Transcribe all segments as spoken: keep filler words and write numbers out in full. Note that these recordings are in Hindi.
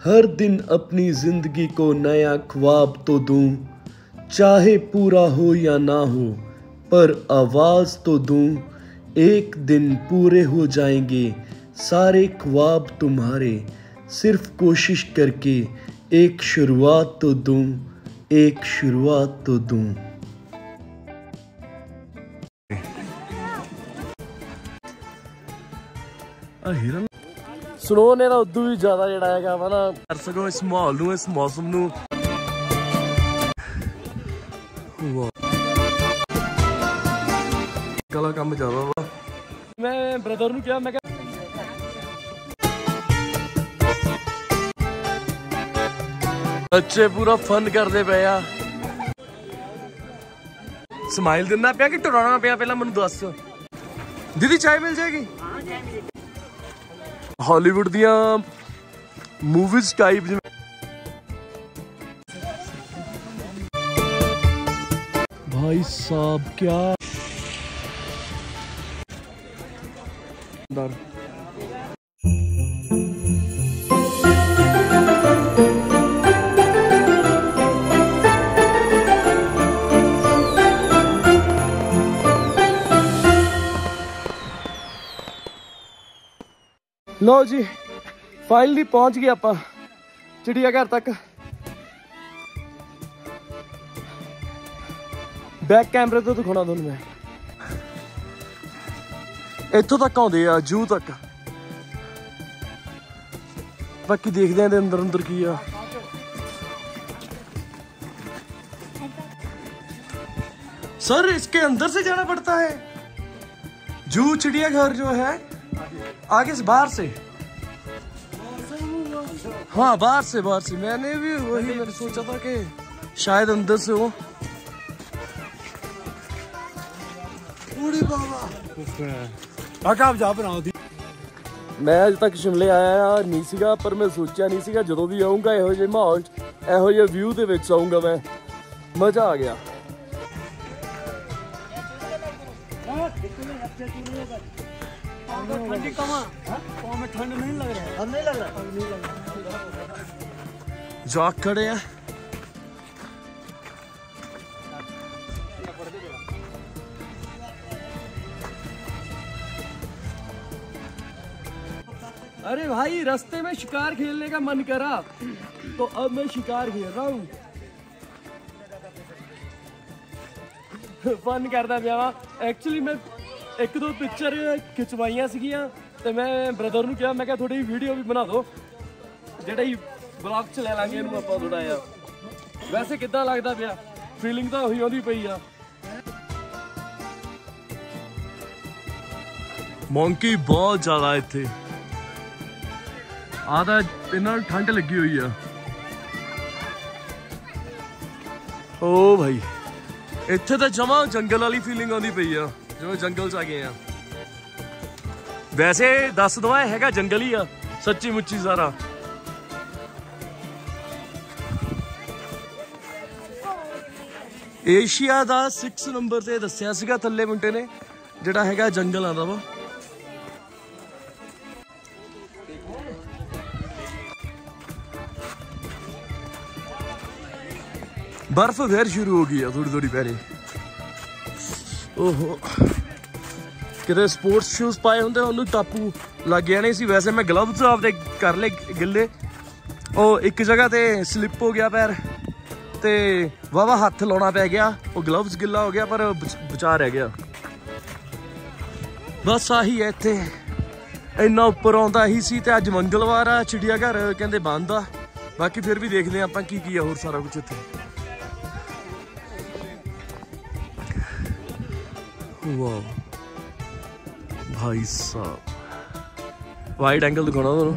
हर दिन अपनी जिंदगी को नया ख्वाब तो दूं, चाहे पूरा हो या ना हो पर आवाज़ तो दूं। एक दिन पूरे हो जाएंगे सारे ख्वाब तुम्हारे, सिर्फ कोशिश करके एक शुरुआत तो दूं, एक शुरुआत तो दूं। स्नो ने ना उदू भी ज्यादा जड़ा है वा ना कर सको इस माहौल नू, इस मौसम नू। कला काम ज्यादा वा। मैं ब्रदर नू क्या मैं बच्चे पूरा फन करते पे आ। स्माइल देना पिया कि टुराना पिया पहला मैनू दस। दीदी चाय मिल जाएगी? हॉलीवुड दिया मूवीज टाइप भाई साहब क्या दर। लो जी फाइनली पहुंच गए आप चिड़ियाघर तक। बैक कैमरे तो दिखाना तुहानू मैं। इत्थों तक आउंदे आ जू तक, बाकी देखते हैं अंदर अंदर की आ। सर इसके अंदर से जाना पड़ता है जू चिड़ियाघर जो है? आगे से बाहर से? हाँ बाहर से, बाहर से। मैंने भी वही मैंने सोचा था कि शायद अंदर से हो। बाबा आप जा बनाओ दी। मैं अज तक शिमले आया नहीं सीगा, पर मैं सोचा नहीं सीगा जो भी आऊँगा ਇਹੋ ਜਿਹੇ माहौल ਇਹੋ ਜਿਹੇ व्यू ਦੇ ਵਿੱਚ ਆਊਂਗਾ मैं। मजा आ गया। ठंडी कमा में ठंड नहीं लग रहा है। अब नहीं लग रहा है, नहीं लग रहा। जाग खड़े हैं। अरे भाई रास्ते में शिकार खेलने का मन करा तो अब मैं शिकार खेल रहा हूँ। फन करता पिया। एक्चुअली मैं एक दो पिक्चर खिंचवाइया सीगियां ते मैं ब्रदर नू कहा मैं क्या थोड़ी वीडियो भी बना दो, जेड़ा ही ब्लॉग च ले लांगे इनू आपां थोड़ा जिहा। वैसे किद्दां लगदा पिया? फीलिंग तो होई आउंदी पई आ। मंकी बहुत ज्यादा इत्थे आदा इन्हां नू ठंड लगी हुई आ। ओ भाई इत्थे तो जमा जंगल वाली फीलिंग आउंदी पई आ, जिवें जंगल च आ गए हैं। वैसे दस दवा हैगा जंगल ही आ सच्ची मुच्ची सारा। एशिया दा सिक्स नंबर ते दस्सिया सीगा थल्ले मुंडे ने, जेड़ा हैगा जंगल आंदा वा। बर्फ फिर शुरू हो गई है थोड़ी थोड़ी पहले। ओहो कितने स्पोर्ट्स शूज पाए होंगे उन्होंने टापू लग गया नहीं सी। वैसे मैं ग्लव्स आपदे कर ले गिले, ओ एक जगह ते स्लिप हो गया पैर ते वावा हाथ लाना पै गया, वो ग्लव्स गिला हो गया पर बचा रह गया। बस आही है इत्थे, इन्ना उपर आउंदा ही सी। ते अज मंगलवार आ, चिड़ियाघर कहंदे बंद आ। बाकी फिर भी देखते हैं आपां की की आ होर सारा कुछ इत्थे। वाह भाई साहब वाइड एंगल दिखाना तुहानू।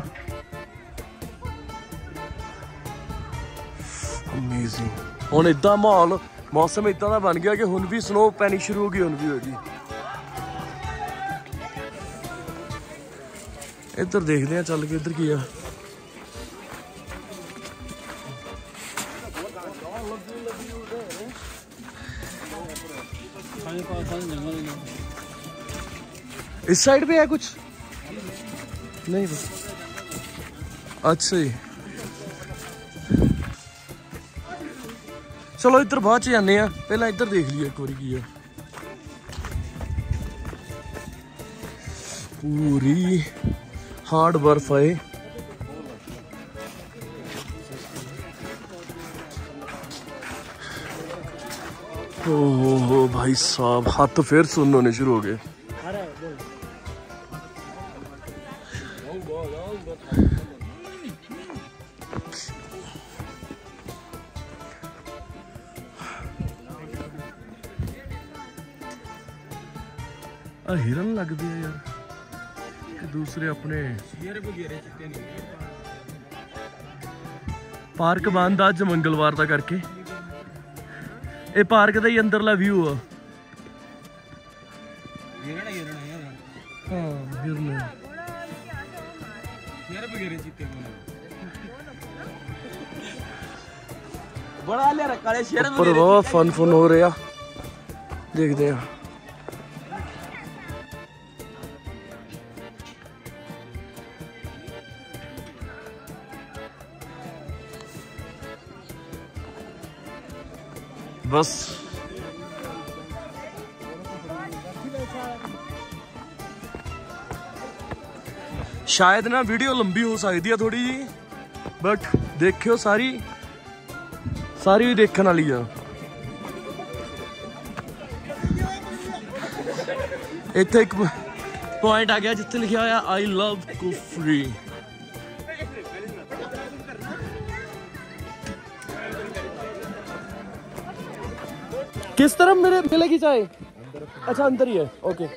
अमेजिंग। हुण इदां माहौल मौसम इदां दा बन गया कि हुण भी स्नो पैनी शुरू हो गई, हुण भी होगी। इधर देखते हैं चल के, इधर की आ। इस साइड पे है कुछ नहीं बस। अच्छा जी चलो इधर बाद च जाने आ, पहला इधर देख लिया एक बारी की है। पूरी हार्ड बर्फ है। ओ हो भाई साहब, हाथ फिर सुन्न होने शुरू हो गए। आ हिरन लगते हैं यार, दूसरे अपने पार्क बंद अज मंगलवार का करके। ये पार्क का ही अंदरला व्यू आ। पर बहुत फन फन हो रहा, देखते हैं। बस शायद ना वीडियो लंबी हो सकती है थोड़ी जी, बट देखियो सारी सारी भी देखने वाली है। इत्थे एक पॉइंट आ गया जिथे लिखा होया आई लव कुफरी। किस तरफ मेरे मिलेगी चाय? अच्छा अंदर ही है, ओके।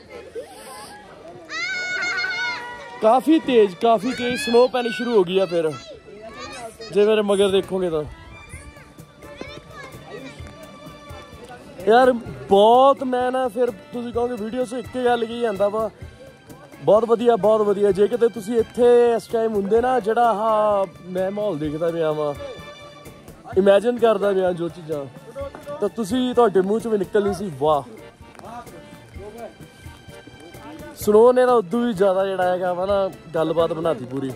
काफी तेज काफी तेज स्नो पैनी शुरू हो गई है। फिर जे मेरे मगर देखोगे तो यार बहुत, मैं ना फिर तुसी कहोगे वीडियो से एक गल कही जांदा वा, बहुत वधिया बहुत वधिया। जे किते तुसी इत्थे इस टाइम हुंदे ना, जेड़ा हाँ मैं माहौल देखदा पिया वा, इमेजिन करदा पिया जो चीज़ां, तो तुसी तुहाडे मूँह चों भी निकलनी सी वाह। स्नो ने ना उदू भी ज्यादा जेड़ा है वा ना गलबात बनाती पूरी।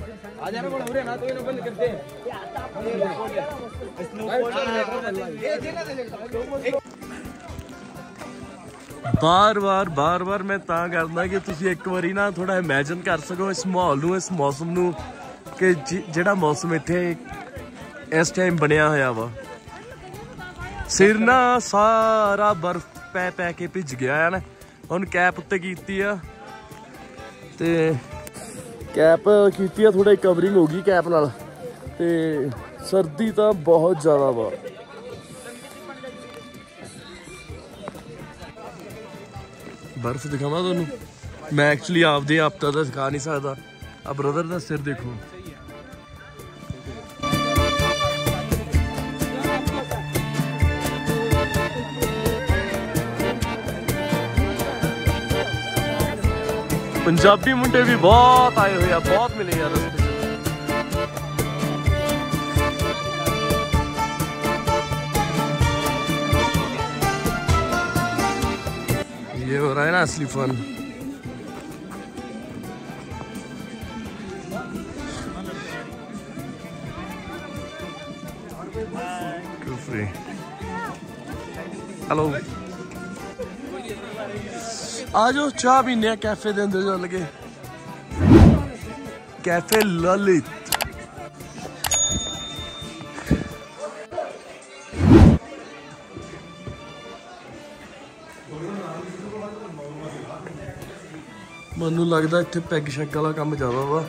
बार बार बार बार मैं तां करदा कि तुसी एक बारी ना थोड़ा इमेजिन कर सको इस माहौल नूं, इस मौसम नूं, कि जेड़ा मौसम इत्थे इस टाइम बनया होया वा। सिर ना सारा बर्फ पै पै के भिज गया है ना। हुण कैप उत्ते कीती आ ते कैप कीती आ, थोड़ी कवरिंग हो गई कैप नाल, ते सर्दी तां बहुत ज़्यादा वा। बर्फ दिखावा तुहानूं मैं, एक्चुअली आपदे आप तां दिखा नहीं सकदा। आ ब्रदर दा सिर देखो, पंजाबी मुंडे भी बहुत आए हुए, बहुत मिले यार रस्ते। ये हो रहा है ना असली फन। हेलो, आ जाओ चाह पीने कैफे दे अंदर चल के, कैफे ललित। मनु लगता इत्थे पैग शैग वाला काम ज्यादा वा।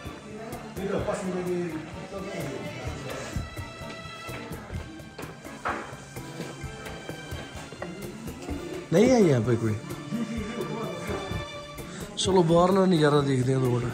नहीं है यहाँ पे कोई। चलो बाहर नज़ारा देखते हैं थोड़ा।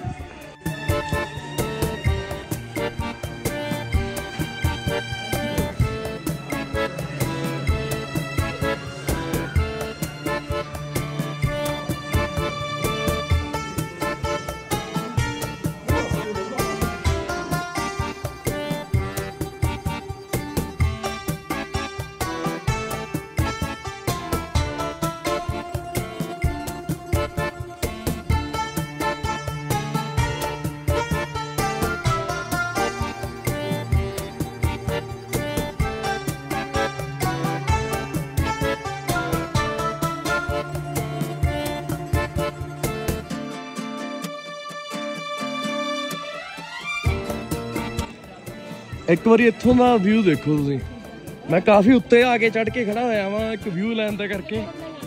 एक बार इत्थों का व्यू देखो तुसीं, मैं काफ़ी उत्ते आके चढ़ के खड़ा होया वां एक व्यू लैन दा करके।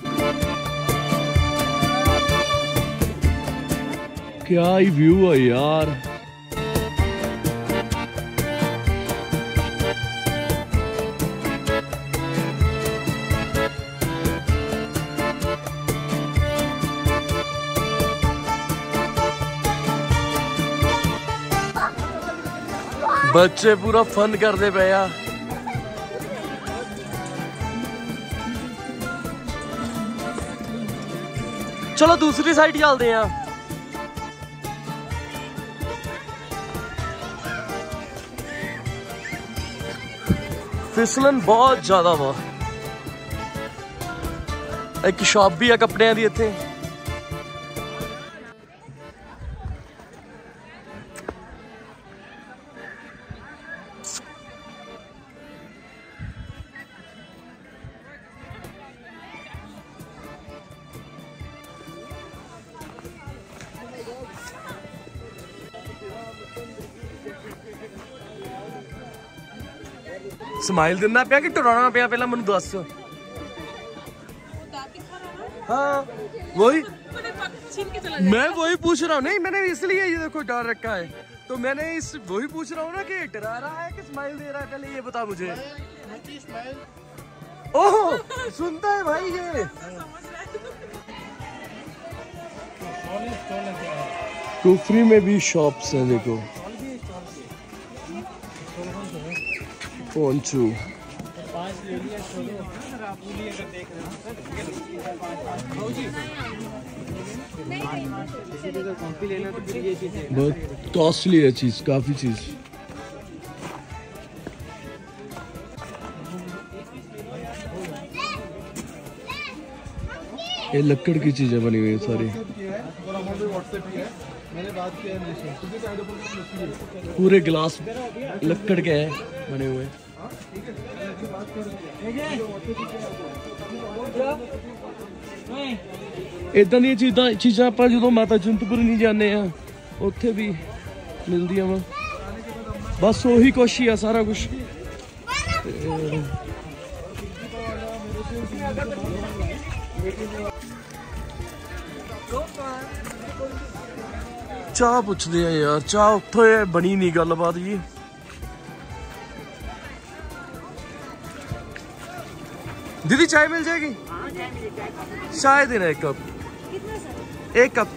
क्या ही व्यू है यार। बच्चे पूरा फन करते पे आ। चलो दूसरी साइड चलते हैं। फिसलन बहुत ज्यादा वा। एक शॉप भी है कपड़े की इत्थे। स्माइल देना पिया कि टुराना पिया पहला मैनू दस। हाँ वही मैं वही पूछ रहा हूँ। नहीं मैंने इसलिए ये देखो डर रखा है, तो मैंने इस वही पूछ रहा हूँ ना कि डरा रहा है कि स्माइल दे रहा है, पहले ये बता मुझे। ओह सुनता है भाई ये। कुफरी में भी शॉप्स हैं देखो। पोंचू बहुत कॉस्टली है चीज, काफी चीज। ये लकड़ की चीजें बनी हुई है सारी। पूरे गिलास लकड़ के हैं बने हुए। इदा दी चीज़ां चीज़ां आपां जो माता चिंतपुर्नी जाने उत्थे भी मिलदियां वा। बस उही कुछ ही आ सारा कुछ। चाह पुछदे आ यार, चाह उत्थे बनी नहीं गलबात जी। दीदी चाय मिल जाएगी? चाय देना एक कप। एक कप।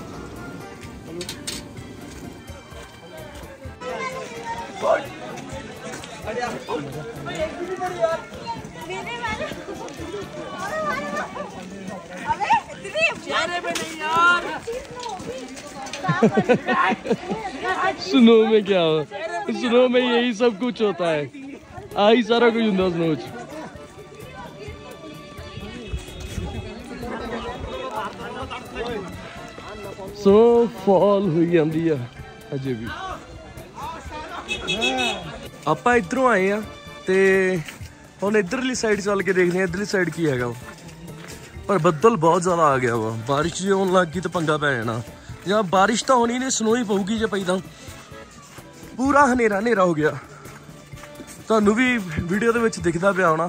स्नो में क्या हो? स्नो में यही सब कुछ होता है। आई सारा कुछ होता स्नो च। स्नो फॉल हुई जाती है अजे भी। आप इधरों आए हैं ते हम इधरली साइड चल के देखते हैं इधरली साइड की है। पर बदल बहुत ज़्यादा आ गया वा। बारिश जो होने लग गई तो पंगा पै जाना। या बारिश तो होनी नहीं, स्नो ही पऊगी जो पई तो पूरा हनेरा हनेरा हो गया। तुहानू भी वीडियो दे विच दिखदा पिया होना।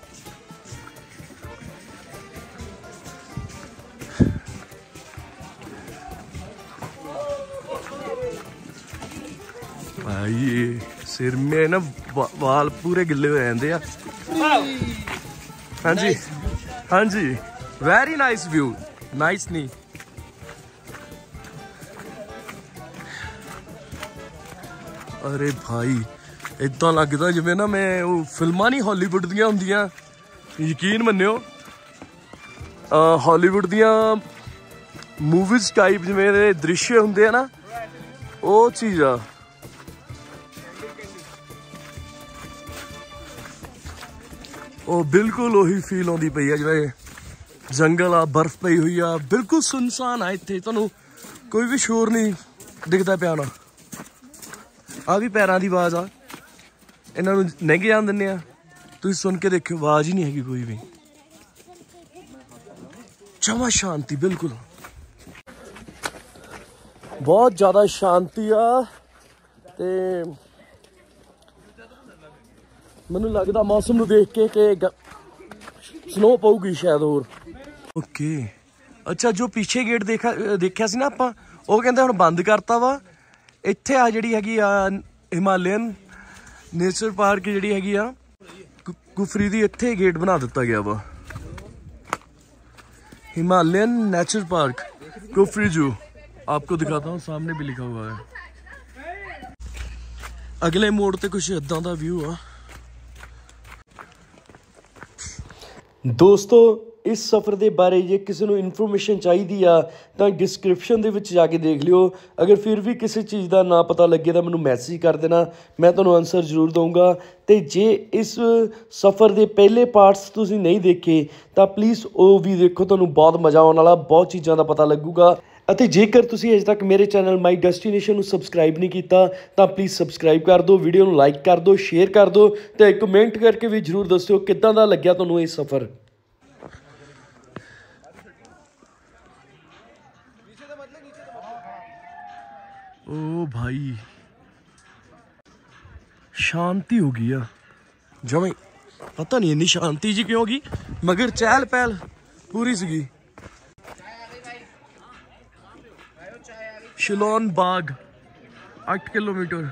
भाई सिर में ना वाल पूरे गिले हो जाते हैं। हाँ जी हाँ जी वेरी नाइस व्यू। नाइस नहीं अरे भाई इदा लगता जिवें ना मैं वो फिल्मां नहीं हॉलीवुड दियां हुंदियां, यकीन मन्नियो हॉलीवुड दियां मूवीज टाइप जिवें दृश्य हुंदे आ ना, वो चीज़ आ। ओ बिल्कुल वही फील आती पई है जिवें जंगल आ, बर्फ पई हुई आ, बिल्कुल सुनसान आ। इत्थे तुहानू कोई भी शोर नहीं दिखता पिया होना। आ भी पैरों की आवाज़ आ। इन्हां नूं लंघ जाण दिंदे आ, तुसीं सुन के देखियो आवाज़ ही नहीं हैगी कोई भी। जमा शांति बिल्कुल, बहुत ज़्यादा शांति आ। ते मैनू लगदा मौसम नू देख के कि स्नो पऊगी शायद होर। ओके अच्छा, जो पीछे गेट देखा देखिया सी ना आपां, ਉਹ ਕਹਿੰਦੇ ਹੁਣ ਬੰਦ ਕਰਤਾ ਵਾ। ਇੱਥੇ ਆ ਜਿਹੜੀ ਹੈਗੀ ਆ ਹਿਮਾਲयन ਨੇਚਰ ਪਾਰਕ ਜਿਹੜੀ ਹੈਗੀ ਆ ਕੁਫਰੀ ਦੀ, ਇੱਥੇ ਗੇਟ ਬਣਾ ਦਿੱਤਾ ਗਿਆ ਵਾ। हिमालयन नेचर पार्क कुफरी जू, आपको दिखाता हूँ, सामने भी लिखा हुआ है। अगले मोड़ ते कुछ इदां दा व्यू आ। दोस्तों इस सफ़र के बारे जे किसी को इन्फॉर्मेशन चाहिए आ तो डिस्क्रिप्शन दे विच जाके देख लियो। अगर फिर भी किसी चीज़ का ना पता लगे तो मैनू मैसेज कर देना, मैं तुहानू आंसर जरूर दूंगा। तो जे इस सफ़र के पहले पार्ट्स तुसीं नहीं देखे तो प्लीज़ वो भी देखो, तुहानू बहुत मज़ा आने वाला, बहुत चीज़ों का पता लगूगा। ਅਤੇ ਜੇਕਰ ਤੁਸੀਂ ਅਜੇ ਤੱਕ ਮੇਰੇ ਚੈਨਲ ਮਾਈ ਡੈਸਟੀਨੇਸ਼ਨ ਨੂੰ ਸਬਸਕ੍ਰਾਈਬ ਨਹੀਂ ਕੀਤਾ ਤਾਂ ਪਲੀਜ਼ ਸਬਸਕ੍ਰਾਈਬ ਕਰ ਦਿਓ, ਵੀਡੀਓ ਨੂੰ ਲਾਈਕ ਕਰ ਦਿਓ, ਸ਼ੇਅਰ ਕਰ ਦਿਓ ਤੇ ਕਮੈਂਟ ਕਰਕੇ ਵੀ ਜ਼ਰੂਰ ਦੱਸਿਓ ਕਿੱਦਾਂ ਦਾ ਲੱਗਿਆ ਤੁਹਾਨੂੰ ਇਹ ਸਫ਼ਰ। ओ भाई शांति हो गई है जमें, पता नहीं इन्नी शांति जी क्यों होगी, मगर चहल पहल पूरी सी। शिलोन बाग आठ किलोमीटर।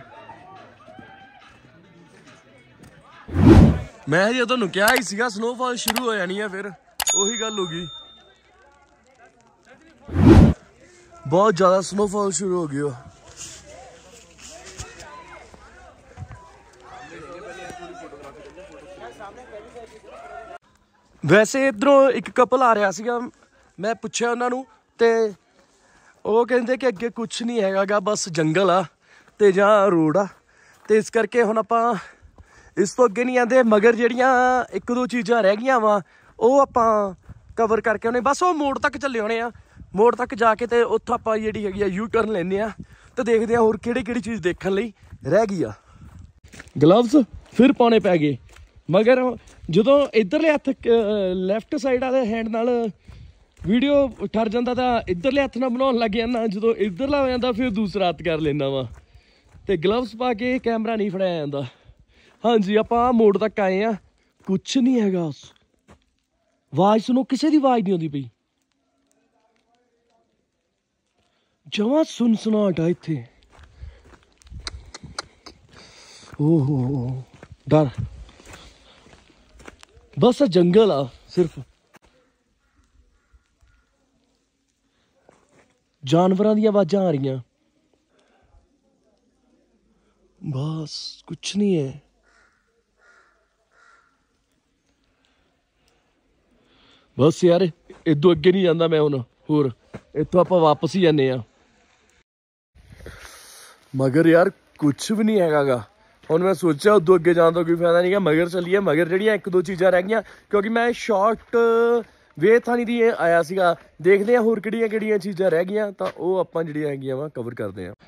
मैं जो तुहानू क्या ही सीगा स्नोफॉल शुरू हो जानी है, फिर वही गल होगी, बहुत ज्यादा स्नोफॉल शुरू हो गई। वैसे इधरों एक कपल आ रहा सीगा, मैं पूछा उन्होंने ते ਉਹ ਕਹਿੰਦੇ ਕਿ ਅੱਗੇ ਕੁਛ ਨਹੀਂ ਹੈਗਾ, ਬਸ ਜੰਗਲ ਆ ਤੇ ਜਾਂ ਰੋਡ ਆ, ਤੇ ਇਸ ਕਰਕੇ ਹੁਣ ਆਪਾਂ ਇਸ ਤੋਂ ਅੱਗੇ ਨਹੀਂ ਆਂਦੇ। ਮਗਰ ਜਿਹੜੀਆਂ ਇੱਕ ਦੋ ਚੀਜ਼ਾਂ ਰਹਿ ਗਈਆਂ ਵਾ ਉਹ ਆਪਾਂ ਕਵਰ ਕਰਕੇ ਆਉਣੇ, ਬਸ ਉਹ ਮੋੜ ਤੱਕ ਚੱਲੇ ਆਉਣੇ ਆ। ਮੋੜ ਤੱਕ ਜਾ ਕੇ ਤੇ ਉੱਥੋਂ ਆਪਾਂ ਜਿਹੜੀ ਹੈਗੀ ਆ ਯੂ ਟਰਨ ਲੈਂਦੇ ਆ ਤੇ ਦੇਖਦੇ ਆ ਹੋਰ ਕਿਹੜੀ ਕਿਹੜੀ ਚੀਜ਼ ਦੇਖਣ ਲਈ ਰਹਿ ਗਈ ਆ। ਗਲਵਸ ਫਿਰ ਪਾਉਣੇ ਪੈ ਗਏ, ਮਗਰ ਜਦੋਂ ਇੱਧਰਲੇ ਹੱਥ ਲੈਫਟ ਸਾਈਡ ਵਾਲੇ ਹੈਂਡ ਨਾਲ वीडियो ठर जाता तो इधरले हथ ना बनाने लग जाना, जो इधरला हो जाता फिर दूसरा हथ कर लेना वा, तो ग्लव्स पा के कैमरा नहीं फड़ाया जाता। हाँ जी आप मोड़ तक आए हैं, कुछ नहीं है। आवाज सुनो, किसी की आवाज नहीं आती पई, जमा सुनसनाहट है इत्थे। ओहो डर, बस जंगल आ सिर्फ, जानवरों दी आवाज़ां आ रही, बस कुछ नहीं है। बस यार इदों अगे नहीं जाता मैं हुण, होर इत्थों आपां वापस ही जाने आ। मगर यार कुछ भी नहीं हैगा। हुण मैं सोचा उदों अगे जाने का कोई फायदा नहीं है, मगर चलीए। मगर जिहड़ियां एक दो चीज़ां रह गईयां, क्योंकि मैं शॉर्ट वे थानी दी आया सीगा, देखते हैं होर किहड़ियां किहड़ियां चीज़ां रह गईयां तो वो आपां जिहड़ियां हैगियां वा कवर करते हैं।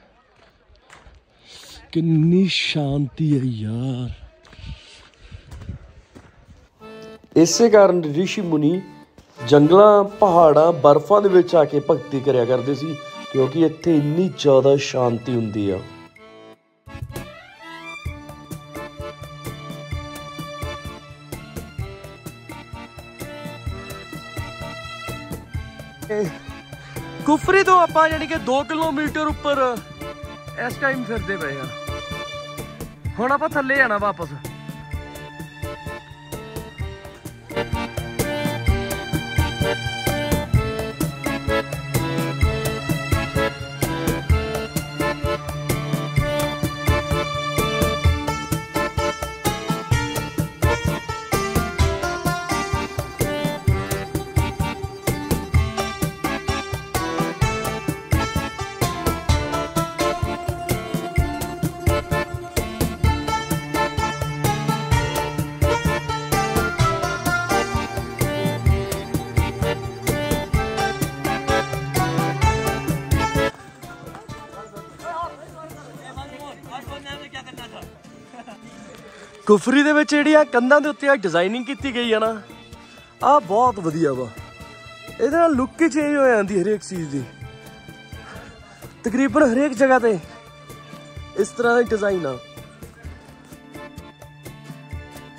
कितनी शांति है यार, इसे कारण ऋषि मुनि जंगलों पहाड़ों बर्फों दे विच आके भगती करया करदे सी, क्योंकि इत्थे इन्नी ज़्यादा शांति हुंदी आ। कुफरी तो आप यानी कि दो किलोमीटर उपर इस टाइम फिरते पे हैं, हुण आप थल्ले जाना वापस। कुफरी दे विच जिहड़ियां कंधां दे उत्ते डिजाइनिंग की गई है ना, आ बहुत वधिया वा। इहदे नाल लुक ही चेंज हो जाती हरेक चीज़ की, तकरीबन हरेक जगह ते इस तरह का डिजाइन आ।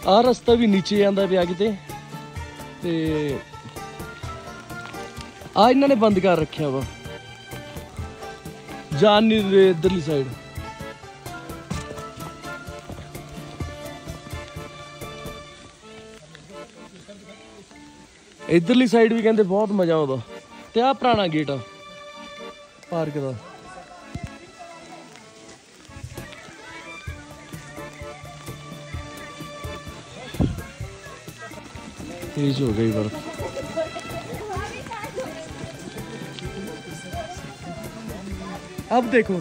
ਆ ਰਸਤਾ ਵੀ ਨੀਚੇ ਜਾਂਦਾ ਪਿਆ ਕਿਤੇ ਤੇ ਆ ਇਹਨਾਂ ਨੇ ਬੰਦ ਕਰ ਰੱਖਿਆ ਵਾ, ਜਾਣ ਨਹੀਂ ਰਹੇ ਇੱਧਰਲੀ ਸਾਈਡ। ਇੱਧਰਲੀ ਸਾਈਡ ਵੀ ਕਹਿੰਦੇ ਬਹੁਤ ਮਜ਼ਾ ਆਉਂਦਾ। ਤੇ ਆਹ ਪੁਰਾਣਾ ਗੇਟ ਆ ਪਾਰਕ ਦਾ। तेज हो गई बर्फ। अब देखो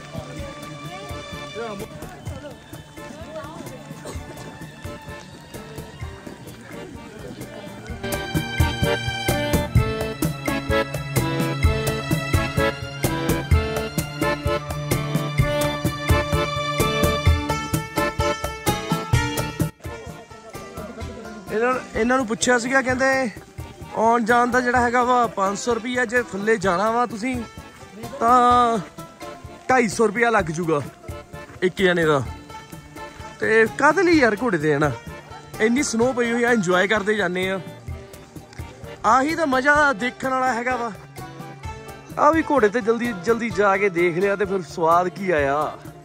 ਇਹਨਾਂ ਨੂੰ ਪੁੱਛਿਆ ਸੀਗਾ, ਕਹਿੰਦੇ ਆਉਣ ਜਾਣ ਦਾ ਜਿਹੜਾ ਹੈਗਾ ਵਾ ਪੰਜ ਸੌ ਰੁਪਈਆ, ਜੇ ਥੱਲੇ ਜਾਣਾ ਵਾ ਤੁਸੀਂ ਤਾਂ ਢਾਈ ਸੌ ਰੁਪਈਆ ਲੱਗ ਜੂਗਾ ਇੱਕ ਜਣੇ ਦਾ। ਤੇ ਕਾਹਦੇ ਲਈ ਯਾਰ ਘੋੜੇ ਤੇ ਜਾਣਾ, ਇੰਨੀ ਸਨੋ ਪਈ ਹੋਈ ਆ, ਇੰਜੋਏ ਕਰਦੇ ਜਾਂਦੇ ਆ। ਆਹੀ ਤਾਂ ਮਜ਼ਾ ਦੇਖਣ ਵਾਲਾ ਹੈਗਾ ਵਾ। ਆ ਵੀ ਘੋੜੇ ਤੇ ਜਲਦੀ ਜਲਦੀ ਜਾ ਕੇ ਦੇਖ ਲਿਆ ਤੇ ਫਿਰ ਸਵਾਦ ਕੀ ਆਇਆ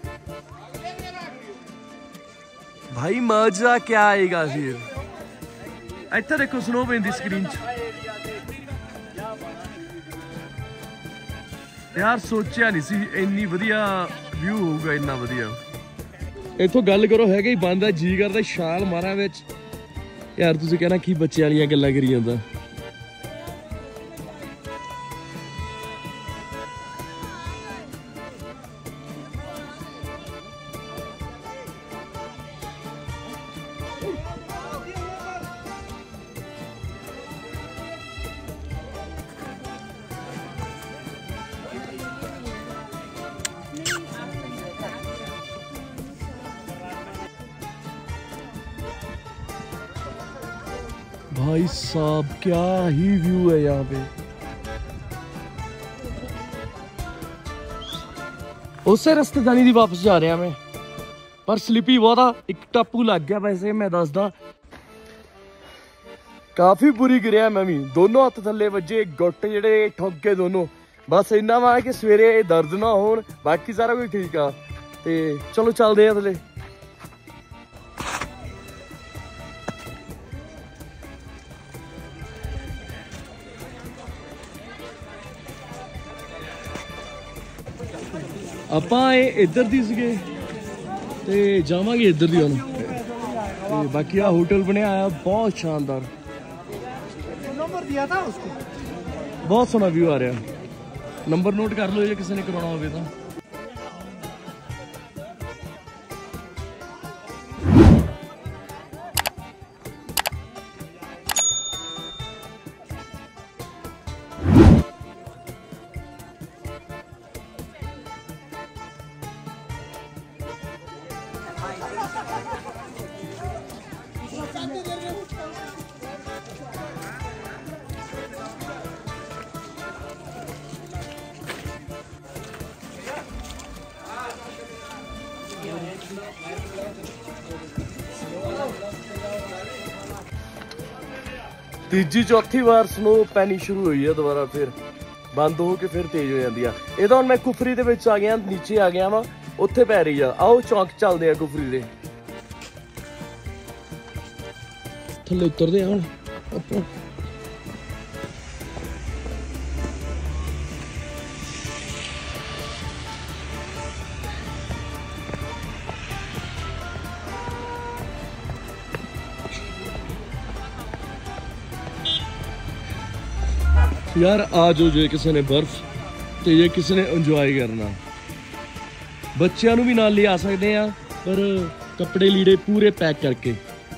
ਭਾਈ, ਮਜ਼ਾ ਕਿਆ ਆਏਗਾ ਫਿਰ। ਇੱਥੇ ਦੇਖੋ ਸਨੋ ਪੈਂਦੀ ਸਕਰੀਨ 'ਚ ਯਾਰ, ਸੋਚਿਆ ਨਹੀਂ ਸੀ ਇੰਨੀ ਵਧੀਆ ਵਿਊ ਹੋਊਗਾ, ਇੰਨਾ ਵਧੀਆ। ਇੱਥੋਂ ਗੱਲ ਕਰੋ ਹੈਗਾ ਹੀ ਬੰਦ ਆ, ਜੀ ਕਰਦਾ ਛਾਲ ਮਾਰਾਂ ਵਿੱਚ। ਯਾਰ ਤੁਸੀਂ ਕਹਿਣਾ ਕੀ ਬੱਚੇ ਵਾਲੀਆਂ ਗੱਲਾਂ ਕਰੀ ਜਾਂਦਾ। भाई साहब क्या ही व्यू है यहाँ पे। उसे रस्ते जाने दी वापस जा रहे हैं मैं, पर स्लिपी बहुत आ। एक टापू लग गया वैसे मैं दसदा, काफी बुरी गिरिया मैं भी। दोनों हथ थले वजे, गुट जेडे ठुक के दोनों। बस इन्ना वा कि सवेरे दर्द ना हो, बाकी सारा कुछ ठीक आ। ते चलो चलते हैं थले। ਆਪਾਂ ਇਹ ਇੱਧਰ ਦੀ ਸੀਗੇ ਤੇ ਜਾਵਾਂਗੇ ਇੱਧਰ ਦੀ ਹੁਣ। ਤੇ ਬਾਕੀ ਆ ਹੋਟਲ ਬਣਿਆ ਆ ਬਹੁਤ ਸ਼ਾਨਦਾਰ, ਨੰਬਰ ਦਿਆ था उसको, ਬਹੁਤ ਸੋਹਣਾ ਵਿਊ ਆ ਰਿਹਾ। ਨੰਬਰ ਨੋਟ ਕਰ ਲਓ ਜੇ ਕਿਸੇ ਨੇ ਕਰਾਉਣਾ ਹੋਵੇ ਤਾਂ। ਤੀਜੀ ਚੌਥੀ ਵਾਰ ਸਨੋ ਪੈਣੀ ਸ਼ੁਰੂ ਹੋਈ ਹੈ ਦੁਬਾਰਾ, ਫਿਰ ਬੰਦ ਹੋ ਕੇ ਫਿਰ ਤੇਜ਼ ਹੋ ਜਾਂਦੀ ਆ। ਇਹ ਤਾਂ ਹੁਣ ਮੈਂ ਕੁਫਰੀ ਦੇ ਵਿੱਚ ਆ ਗਿਆ, ਨੀਚੇ ਆ ਗਿਆ ਵਾ, ਉੱਥੇ ਪੈ ਰਹੀ ਆ। ਆਓ ਚੌਂਕ ਚੱਲਦੇ ਆ ਕੁਫਰੀ ਦੇ। ਥੱਲੇ ਉਤਰਦੇ ਆ ਹੁਣ ਆਪਾਂ। यार आ जाओ जे किसी ने बर्फ ते जे किसी ने इंजॉय करना, बच्चों भी नाल ले आ सकते हैं, पर कपड़े लीड़े पूरे पैक करके।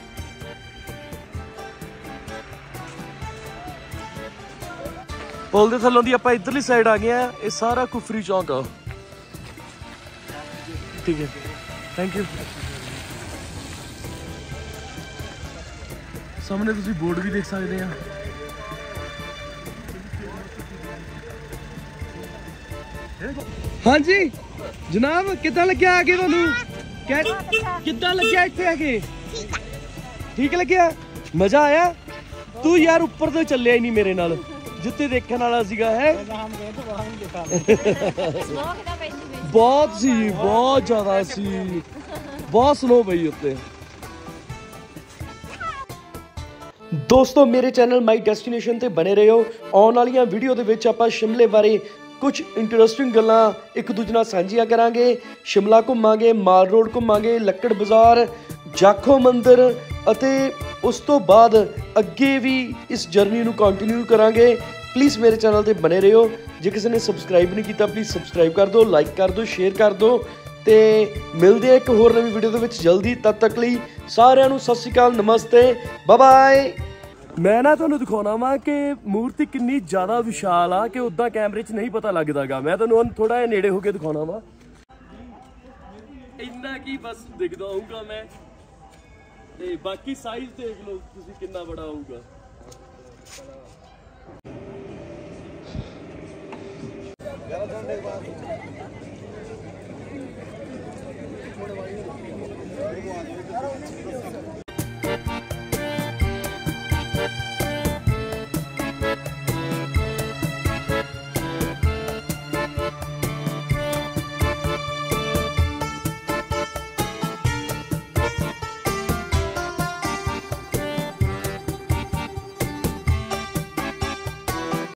पुल दे थल्लों दी आपां इधरली साइड आ गए हैं। ये सारा कुफरी चौक आ, ठीक है, थैंक यू। सामने तुसीं बोर्ड भी देख सकते हैं। हाँ जी जनाब, कितना लग्या आगे तुहानू? कितना लग्या इत्थे आके? ठीक लग्या मजा आया तू यार ऊपर तो चलिया ही नहीं मेरे नाल जिते देखने वाला सीगा है बहुत सी बहुत ज्यादा सी बहुत स्नो पई उत्ते। दोस्तों मेरे चैनल माई डेस्टिनेशन ते बने रहो आने वाली वीडियो दे विच आपां शिमले बारे कुछ इंटरस्टिंग गल्लां एक दूजे नाल सांझियां करांगे। शिमला घुमांगे माल रोड घुमांगे लक्कड़ बाजार जाखो मंदिर अते उस तो बाद अगे भी इस जर्नी नूं कंटिन्यू करांगे। प्लीज़ मेरे चैनल ते बने रहो जे किसी ने सबसक्राइब नहीं किया प्लीज़ सबसक्राइब कर दो लाइक कर दो शेयर कर दो ते मिलते हैं एक होर नवीं वीडियो दे विच जल्दी। तद तक लई सारिआं नूं सत श्री अकाल नमस्ते बाय बाय। मैं ना तुहानूं दिखाउणा वा कि मूर्ति कितनी ज़्यादा विशाल आ कि उदां कैमरे च नहीं पता लगदा गा। मैं तुहानूं थोड़ा जिहा नेड़े होके दिखाउणा वा इन्ना की बस दिखदा होऊगा मैं ते बाकी साइज देख लो तुसीं कितना बड़ा होऊगा। थोड़े